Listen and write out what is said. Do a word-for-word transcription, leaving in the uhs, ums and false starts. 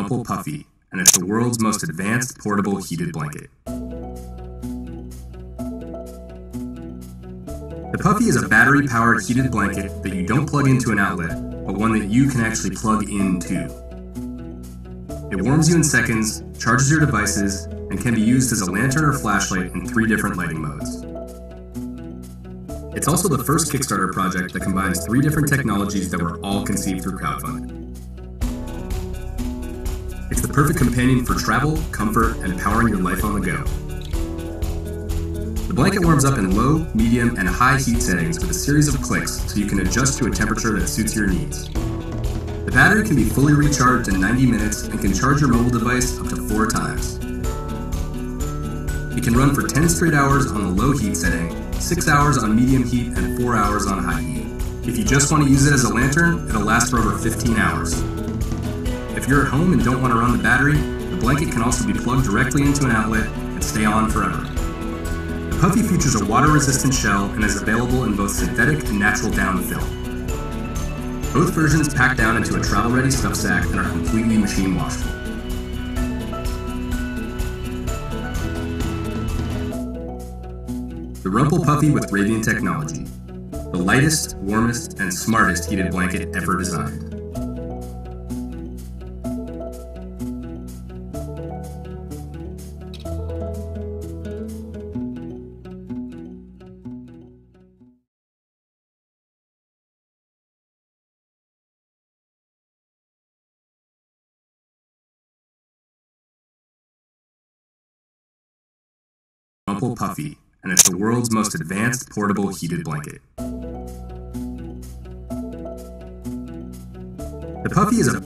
Rumple Puffy, and it's the world's most advanced portable heated blanket. The Puffy is a battery-powered heated blanket that you don't plug into an outlet, but one that you can actually plug into. It warms you in seconds, charges your devices, and can be used as a lantern or flashlight in three different lighting modes. It's also the first Kickstarter project that combines three different technologies that were all conceived through crowdfunding. It's the perfect companion for travel, comfort, and powering your life on the go. The blanket warms up in low, medium, and high heat settings with a series of clicks so you can adjust to a temperature that suits your needs. The battery can be fully recharged in ninety minutes and can charge your mobile device up to four times. It can run for ten straight hours on the low heat setting, six hours on medium heat, and four hours on high heat. If you just want to use it as a lantern, it'll last for over fifteen hours. If you're at home and don't want to run the battery, the blanket can also be plugged directly into an outlet and stay on forever. The Puffy features a water-resistant shell and is available in both synthetic and natural down film. Both versions pack down into a travel-ready stuff sack and are completely machine washable. The Rumple Puffy with Radiant Technology, the lightest, warmest, and smartest heated blanket ever designed. Rumple Puffy, and it's the world's most advanced portable heated blanket. The Puffy is a